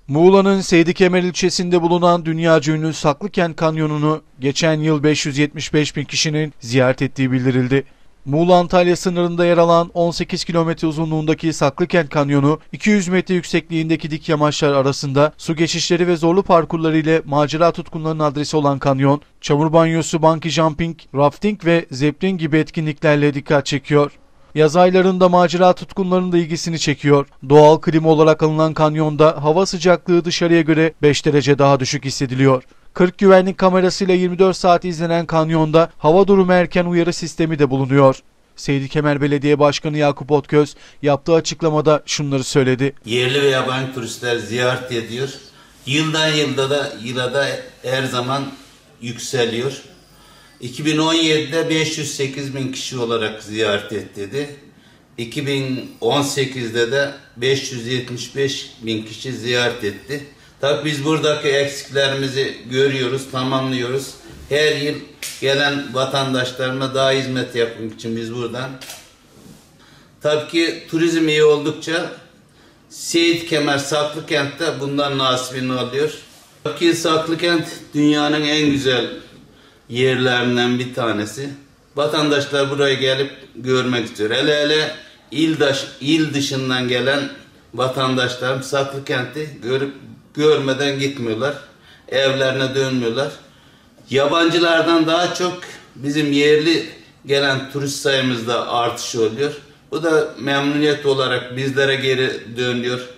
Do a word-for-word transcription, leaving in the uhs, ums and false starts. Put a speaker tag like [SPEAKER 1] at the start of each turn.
[SPEAKER 1] Muğla'nın Seydikemer ilçesinde bulunan dünyaca ünlü Saklıkent Kanyonu'nu geçen yıl beş yüz yetmiş beş bin kişinin ziyaret ettiği bildirildi. Muğla-Antalya sınırında yer alan on sekiz kilometre uzunluğundaki Saklıkent Kanyonu, iki yüz metre yüksekliğindeki dik yamaçlar arasında su geçişleri ve zorlu parkurları ile macera tutkunlarının adresi olan kanyon, çamur banyosu, bungee jumping, rafting ve zeplin gibi etkinliklerle dikkat çekiyor. Yaz aylarında macera tutkunlarının da ilgisini çekiyor. Doğal klima olarak alınan kanyonda hava sıcaklığı dışarıya göre beş derece daha düşük hissediliyor. kırk güvenlik kamerasıyla yirmi dört saat izlenen kanyonda hava durumu erken uyarı sistemi de bulunuyor. Seydikemer Belediye Başkanı Yakup Otköz yaptığı açıklamada şunları söyledi.
[SPEAKER 2] Yerli ve yabancı turistler ziyaret ediyor. Yıldan yılda da yıla da her zaman yükseliyor. iki bin on yedi'de beş yüz sekiz bin kişi olarak ziyaret etti. iki bin on sekiz'de de beş yüz yetmiş beş bin kişi ziyaret etti. Tabii biz buradaki eksiklerimizi görüyoruz, tamamlıyoruz. Her yıl gelen vatandaşlarına daha hizmet yapmak için biz buradan. Tabii ki turizm iyi oldukça Seydikemer, Saklıkent de bundan nasibini alıyor. Tabii ki Saklıkent dünyanın en güzel yerlerinden bir tanesi. Vatandaşlar buraya gelip görmek istiyor. Hele hele il, daş, il dışından gelen vatandaşlarım Saklıkent'i görüp görmeden gitmiyorlar. Evlerine dönmüyorlar. Yabancılardan daha çok bizim yerli gelen turist sayımızda artış oluyor. Bu da memnuniyet olarak bizlere geri dönüyor.